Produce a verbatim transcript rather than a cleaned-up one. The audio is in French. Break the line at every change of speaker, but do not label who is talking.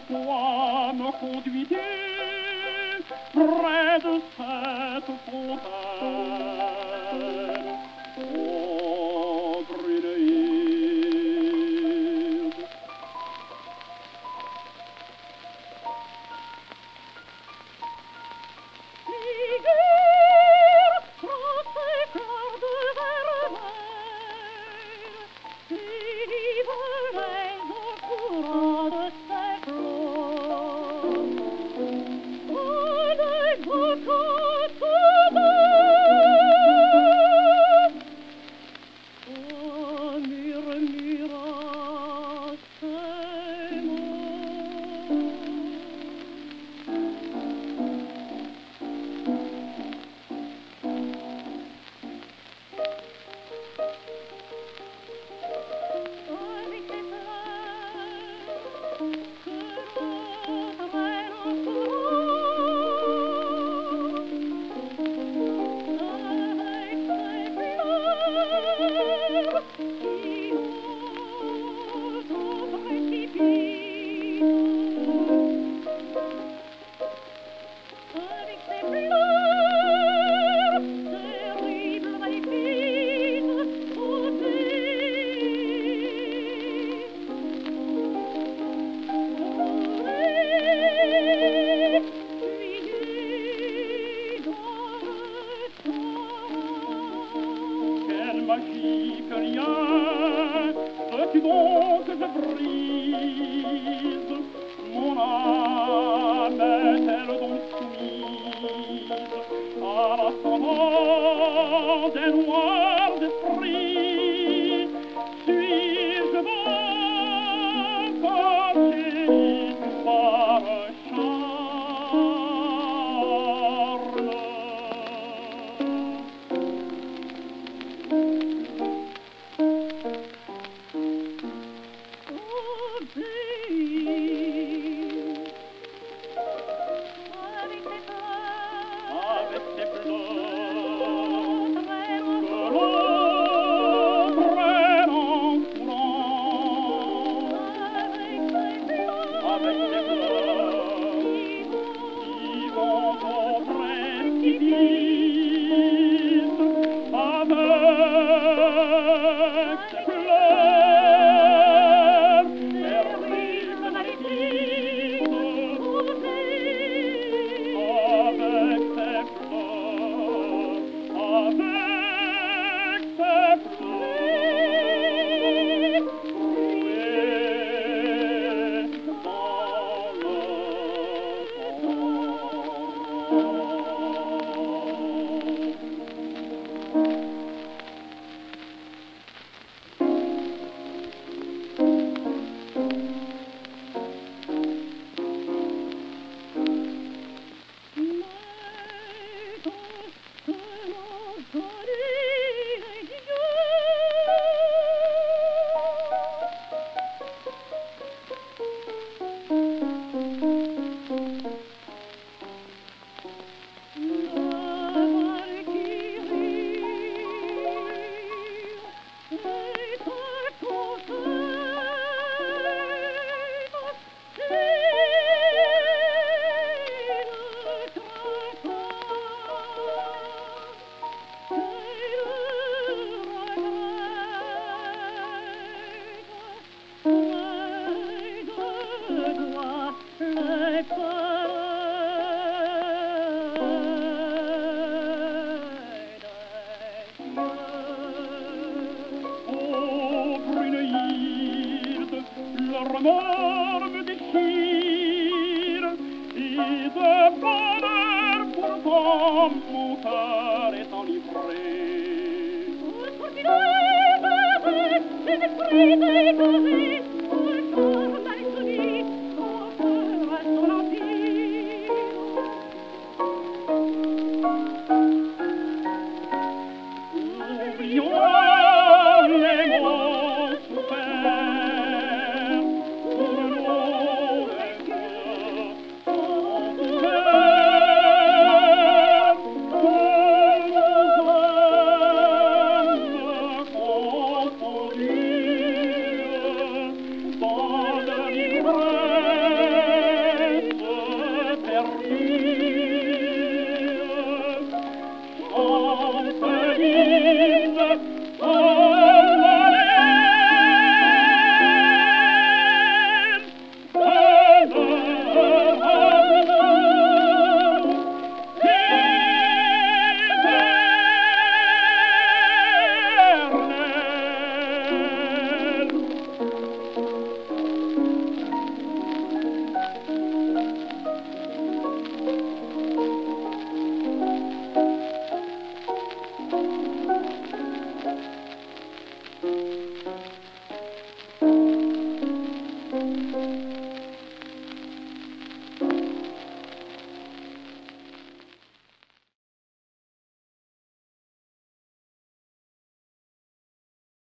toi me conduisez près de cette fontaine. Oh, Brunhilde.
Figure dans ces fleurs de vermeil, livre-les au courant de ces flots. Oh, des vacances oh, murmura ces mots. Avec les fleurs que l'on traîne en courant, avec ces fleurs qui montent au précipice, avec ces fleurs terribles, maléfiques, ôtées.
Quel magique lien veux-tu donc que je brise? Mon âme est-elle donc soumise à l'ascendant des noirs esprits? Suis-je donc enchéri par charme?
Avec les fleurs
Avec ces fleurs
traîne en
que l'on traîne en courant,
avec ces fleurs
avec ces fleurs
qui
qui vont au précipice, avec ces fleurs terribles, maléfiques, avec ces fleurs, avec ces fleurs, jouer dans le Oh, Brunhilde, le remords me déchire, et de bonheur pourtant mon cœur est enivré.
les esprits décorés, pour le corps mal sonné, mon cœur à son empire.
Oublions les mots soufferts, pour nos vainqueurs envers, pour nos âmes confondues, dans le